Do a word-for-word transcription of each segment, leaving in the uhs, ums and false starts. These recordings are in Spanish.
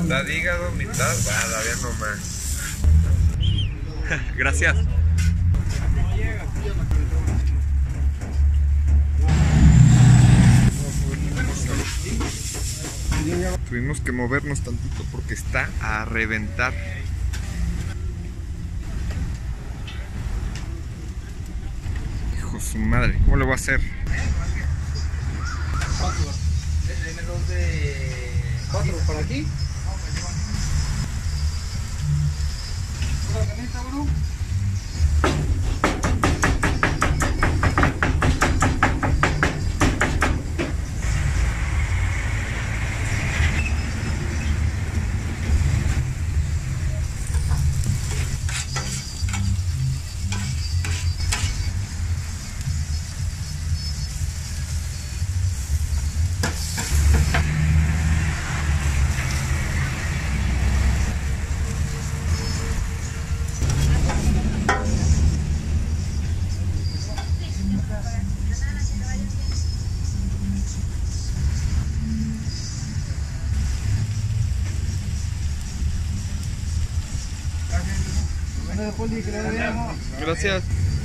Mitad hígado, mitad, va, bien nomás. Gracias. Tuvimos que movernos tantito porque está a reventar. Hijo de su madre, ¿cómo lo voy a hacer? Cuatro. Deme dos de cuatro para aquí. ¿Una camisa, bro? Gracias.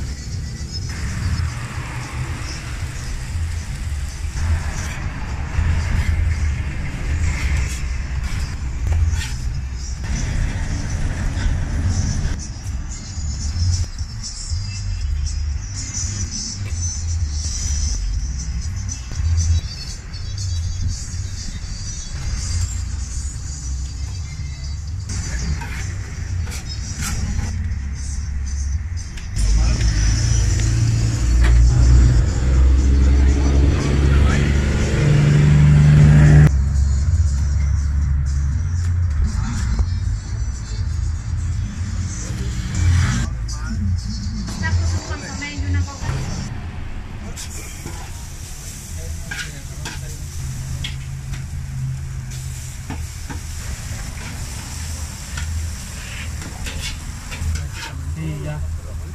Sí, ya.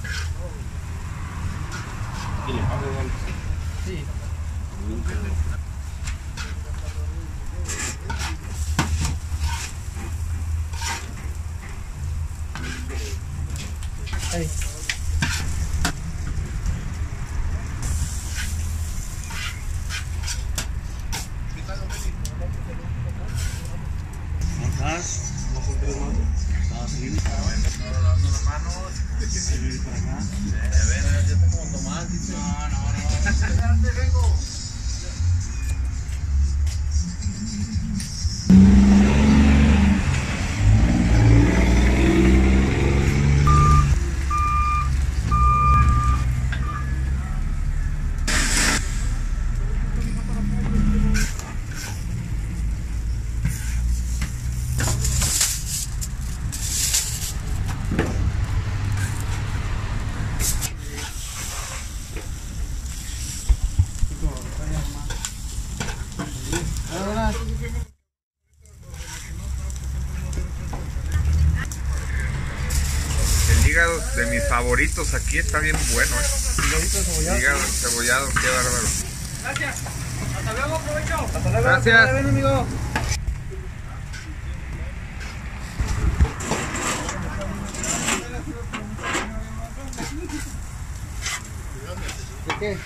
¿Y le pago dónde? Sí. Ahí. ¿Cómo estás? ¿Cómo estás? ¿Estás bien? Para acá. A ver, a ver, ya está como Tomás, dice. No, no, no. ¿Dónde vengo? El hígado de mis favoritos aquí está bien bueno, ¿eh? Hígado cebollado. Hígado cebollado, qué bárbaro. Gracias. Hasta luego, aprovecho. Hasta luego. Gracias. Ven, amigo. ¿De qué?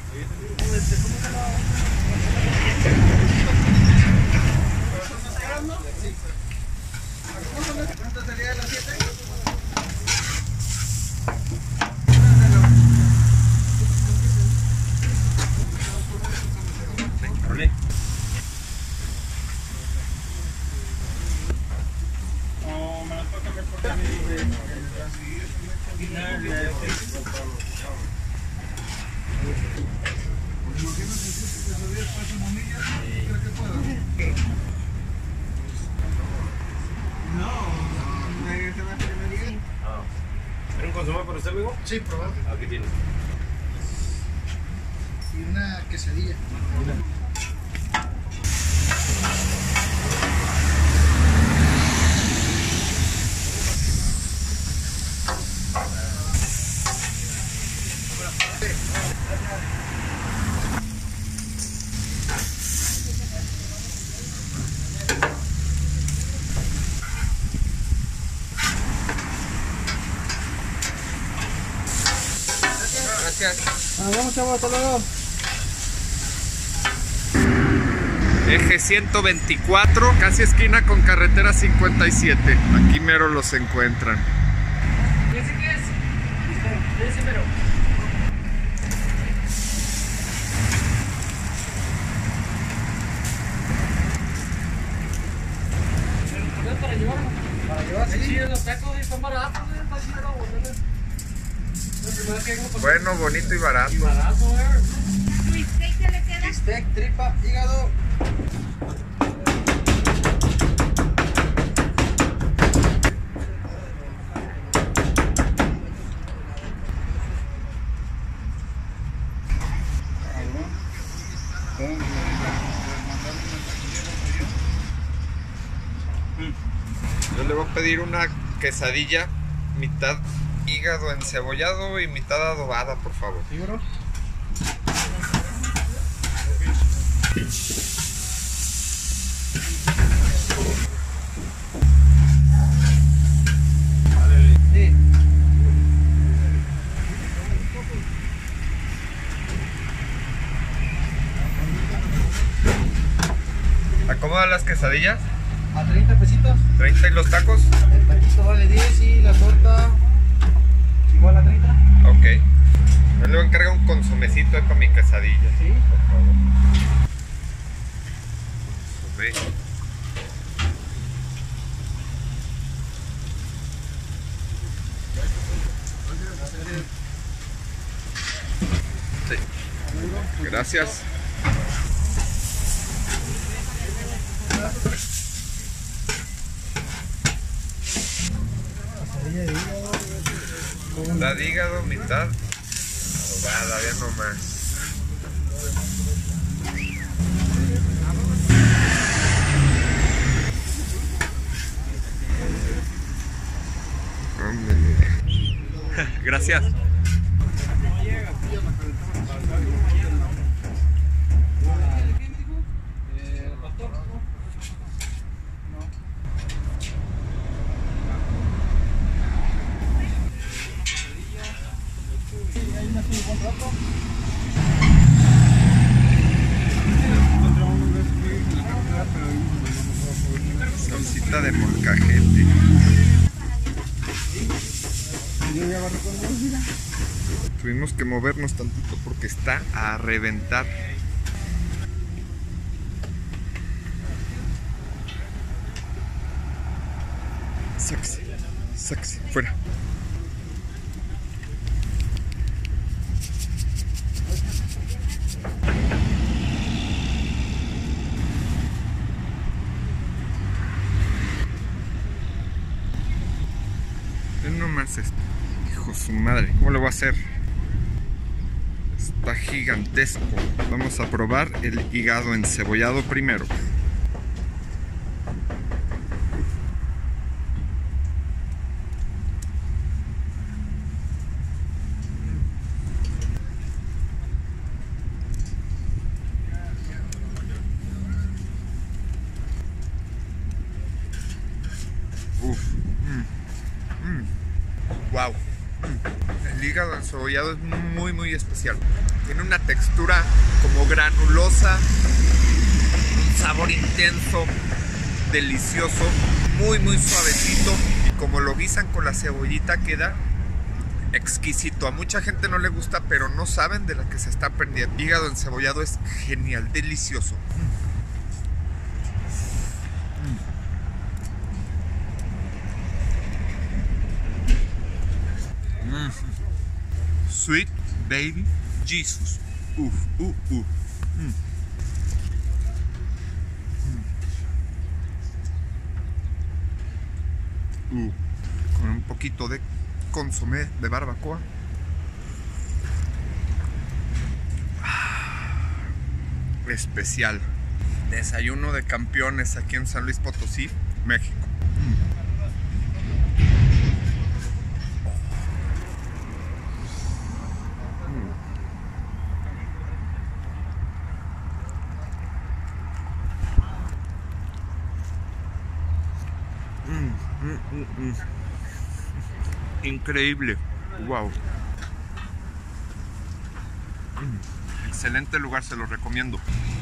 Rolé. ¿Era un consomé para usted, amigo? Sí, probable. Aquí tiene. Y una quesadilla. Gracias. Nos vemos, chavos, hasta luego. Eje ciento veinticuatro, casi esquina con carretera cincuenta y siete. Aquí mero los encuentran. ¿Qué es? ¿Qué es? Ese mero. Para llevar, para llevar, sí, sí, los tacos están baratos, está chido, güey. Bueno, bonito y barato. Y barato, güey. ¿Bistec qué le queda? Bistec, tripa, hígado. Yo le voy a pedir una quesadilla, mitad hígado encebollado y mitad adobada, por favor. ¿Sí, bro? Sí. ¿Acomoda las quesadillas? A treinta pesitos. ¿treinta y los tacos? El taquito vale diez y la torta igual a treinta. Ok. Yo le voy a encargar un consomecito para mi quesadilla. Sí. Por favor. Consomé. Sí. Gracias. Mitad hígado, mitad adobada, ya nomás. Gracias. Salsita de molcajete. Tuvimos que movernos tantito porque está a reventar. Sáquese, sáquese, fuera. Ven nomás esto. Hijo de su madre, ¿cómo lo voy a hacer? Está gigantesco. Vamos a probar el hígado encebollado primero. Uf. Mm. Mm. Wow. Mm. El hígado encebollado es muy muy especial. Tiene una textura como granulosa, un sabor intenso, delicioso, muy muy suavecito, y como lo guisan con la cebollita queda exquisito. A mucha gente no le gusta, pero no saben de la que se está perdiendo. Hígado encebollado es genial, delicioso. Mm. Sweet baby Jesus. Uf, uh, uh. Mm. Mm. Uh. Con un poquito de consomé de barbacoa. Ah, especial. Desayuno de campeones aquí en San Luis Potosí, México. Mm. Mm, mm, mm. Increíble. Wow. Mm, excelente lugar, se los recomiendo.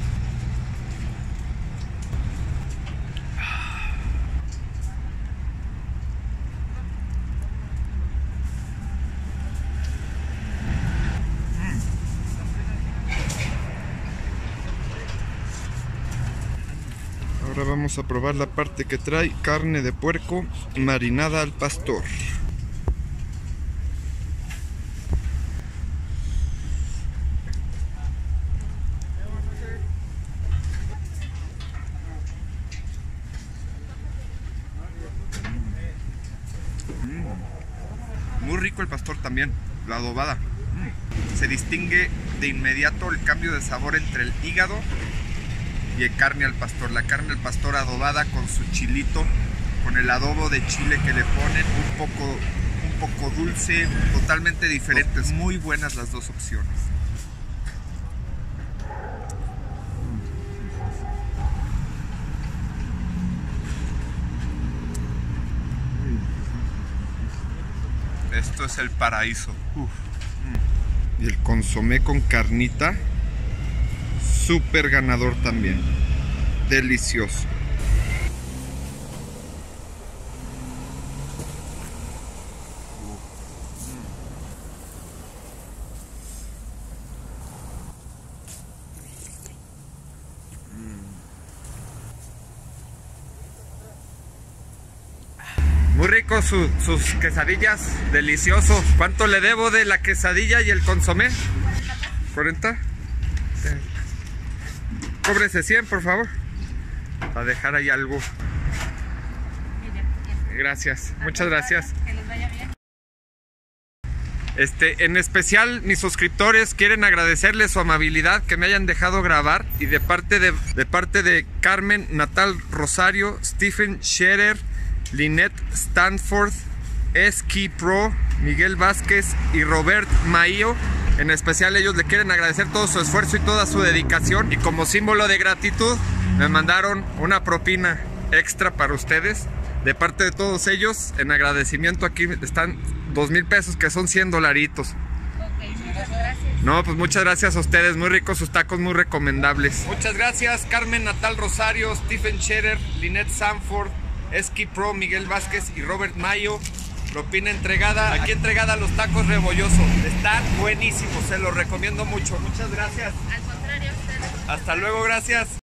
Ahora vamos a probar la parte que trae carne de puerco marinada al pastor. Mm. Muy rico el pastor también, la adobada. Mm. Se distingue de inmediato el cambio de sabor entre el hígado y el carne al pastor. La carne al pastor adobada con su chilito, con el adobo de chile que le ponen, un poco, un poco dulce, totalmente diferentes. Muy buenas las dos opciones. Esto es el paraíso. Uf. Y el consomé con carnita, súper ganador también. Delicioso. Muy rico su, sus quesadillas, delicioso. ¿Cuánto le debo de la quesadilla y el consomé? ¿cuarenta? Cóbrese cien, por favor. Para dejar ahí algo. Gracias, muchas gracias. Que les vaya bien. Este, en especial mis suscriptores quieren agradecerles su amabilidad que me hayan dejado grabar, y de parte de, de parte de Carmen Natal Rosario, Stephen Scherer, Lynette Stanford, Ski Pro, Miguel Vázquez y Robert Maio. En especial ellos le quieren agradecer todo su esfuerzo y toda su dedicación, y como símbolo de gratitud me mandaron una propina extra para ustedes. De parte de todos ellos, en agradecimiento, aquí están dos mil pesos, que son cien dolaritos. Ok, muchas gracias. No, pues muchas gracias a ustedes, muy ricos sus tacos, muy recomendables. Muchas gracias, Carmen Natal Rosario, Stephen Scherer, Lynette Sanford, Ski Pro, Miguel Vázquez y Robert Mayo. Propina entregada, aquí entregada los tacos rebolloso. Están buenísimos, se los recomiendo mucho. Muchas gracias. Al contrario, ustedes. Hasta luego, gracias.